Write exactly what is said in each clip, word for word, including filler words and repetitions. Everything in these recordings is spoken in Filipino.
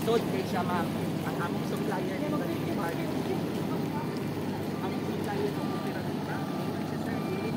lisod kay siya ma'am. Ang among supplier ng market. Ang supplier ng opera dito. Siya sa unit.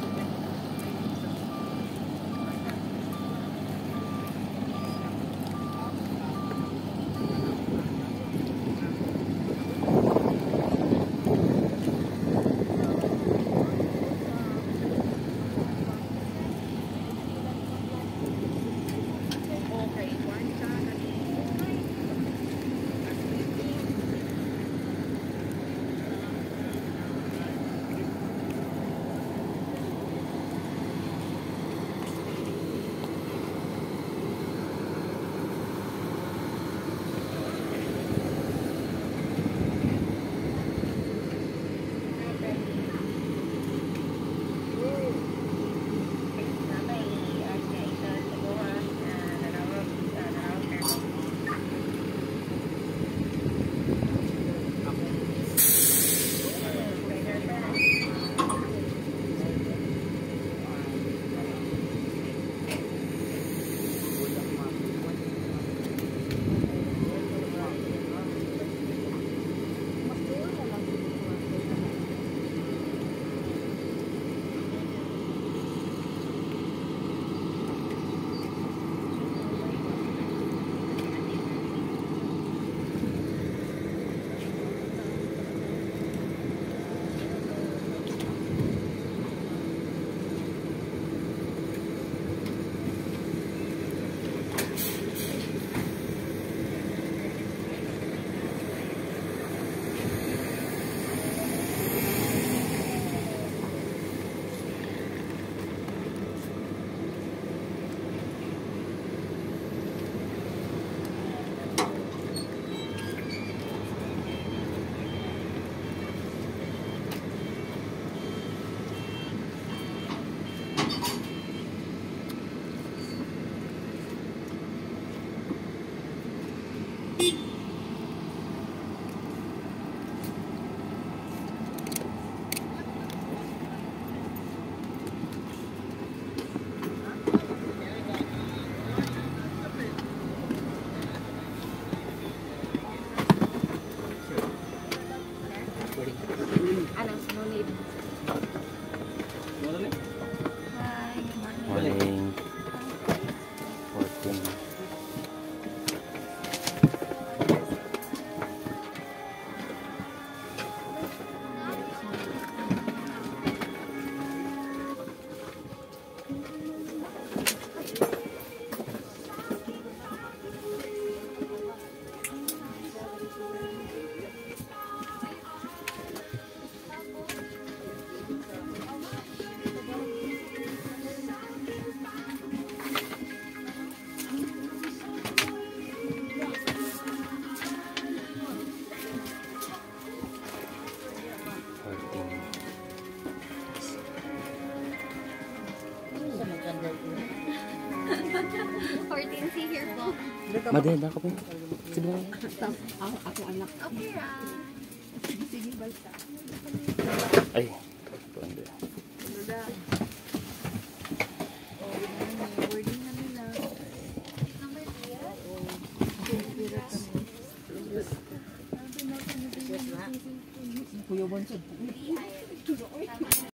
Ano, no need. Hi, Morning. fourteen. fourteen, see here po. Madali ako po. Sige lang. Ako anak. Okay, ah. Sige, balsa. Ay. Ito hindi. Wording na nila. Number three. Kuya Bonsod.